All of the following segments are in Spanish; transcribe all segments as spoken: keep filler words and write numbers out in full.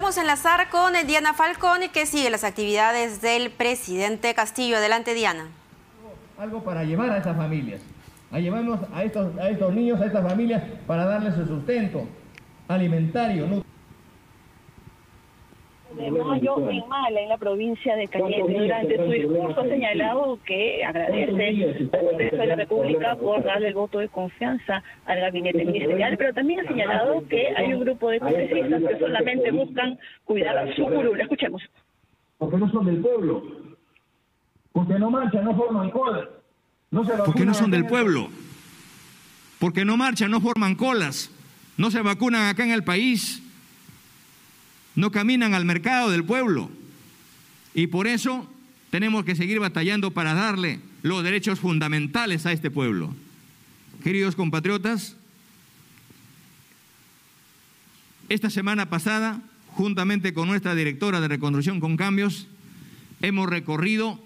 vamos a enlazar con Diana Falcón, que sigue las actividades del presidente Castillo. Adelante, Diana. Algo para llevar a estas familias, a llevarnos a estos, a estos niños, a estas familias, para darles su sustento alimentario, ¿no? De mayo en Mala, en la provincia de Cañete. Durante su discurso ha señalado que agradece al Congreso de la República por darle el voto de confianza al gabinete ministerial, pero también ha señalado que hay un grupo de congresistas que solamente buscan cuidar su curul. Escuchemos. Porque no son del pueblo, porque no marchan, no forman colas, no se porque no son del pueblo, porque no marchan, no forman colas, no se vacunan acá en el país, no caminan al mercado del pueblo, y por eso tenemos que seguir batallando para darle los derechos fundamentales a este pueblo. Queridos compatriotas, esta semana pasada, juntamente con nuestra directora de Reconstrucción con Cambios, hemos recorrido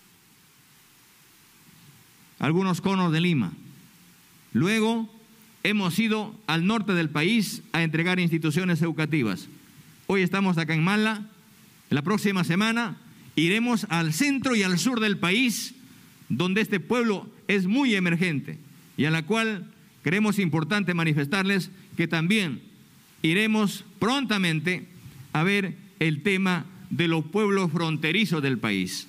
algunos conos de Lima. Luego hemos ido al norte del país a entregar instituciones educativas. Hoy estamos acá en Mala. La próxima semana iremos al centro y al sur del país, donde este pueblo es muy emergente y a la cual creemos importante manifestarles que también iremos prontamente a ver el tema de los pueblos fronterizos del país,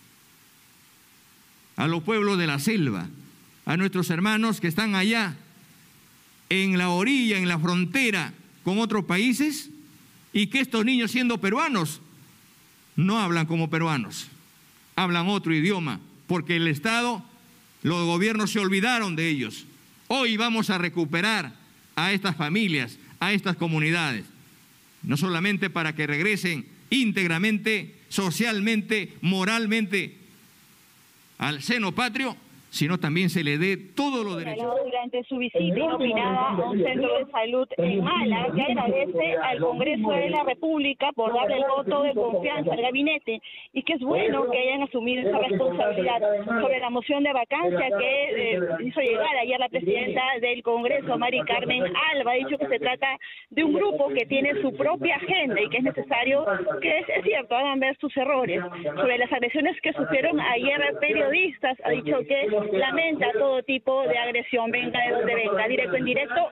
a los pueblos de la selva, a nuestros hermanos que están allá en la orilla, en la frontera con otros países, y que estos niños, siendo peruanos, no hablan como peruanos, hablan otro idioma, porque el Estado, los gobiernos se olvidaron de ellos. Hoy vamos a recuperar a estas familias, a estas comunidades, no solamente para que regresen íntegramente, socialmente, moralmente al seno patrio, sino también se le dé todos los derechos. Durante su visita inopinada a un centro de salud en Mala, que agradece al Congreso de la República por darle el voto de confianza al gabinete, y que es bueno que hayan asumido esa responsabilidad sobre la moción de vacancia que eh, hizo llegar ayer la presidenta del Congreso, Mari Carmen Alba. Ha dicho que se trata de un grupo que tiene su propia agenda y que es necesario que, es, es cierto, hagan ver sus errores. Sobre las agresiones que sufrieron ayer periodistas, ha dicho que lamenta todo tipo de agresión, venga de donde venga, directo o indirecto,